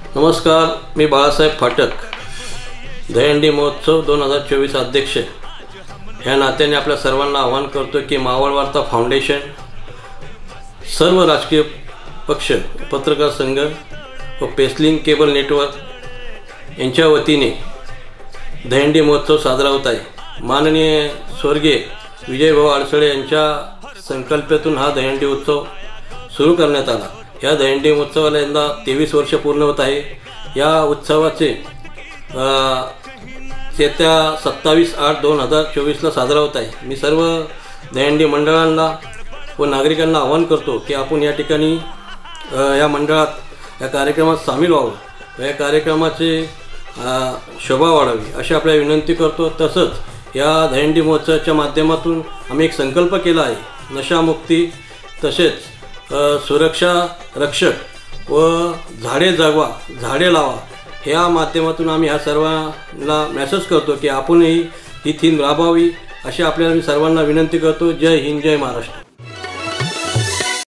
नमस्कार, मी बाळासाहेब फाटक, दहीहंडी महोत्सव 2024 अध्यक्ष ह्या नात्याने आपल्या सर्वांना आवाहन करतो की मावळ वार्ता फाउंडेशन, सर्व राजकीय पक्ष, पत्रकार संघ व पेसलिंग केबल नेटवर्क यांच्या वतीने दहीहंडी महोत्सव साजरा होत आहे। माननीय स्वर्गीय विजयभाऊ अडसळे यांच्या संकल्पनेतून हा दहीहंडी उत्सव सुरू करण्यात आला। या दहीहंडी महोत्सवाला यंदा 23 वर्ष पूर्ण होत आहे। या उत्सवाचे येत्या 27/8/2024 साजरा होत आहे। मी सर्व दहीहंडी मंडळांना व नागरिकांना आवाहन करतो की आपण या ठिकाणी या मंडळात या कार्यक्रमात सामील व्हावं, या कार्यक्रमाचे शोभा वाढावी अशी आपल्याला विनंती करतो। तसंच या दहीहंडी महोत्सवाच्या माध्यमातून आम्ही एक संकल्प केला आहे, नशामुक्ती तसेच सुरक्षा रक्षक व झाडे जगवा झाडे लावा ह्या माध्यमातून आम्ही ह्या सर्वांना मेसेज करतो की आपणही ही थीम राबवावी अशी आपल्याला मी सर्वांना विनंती करतो। जय हिंद, जय महाराष्ट्र।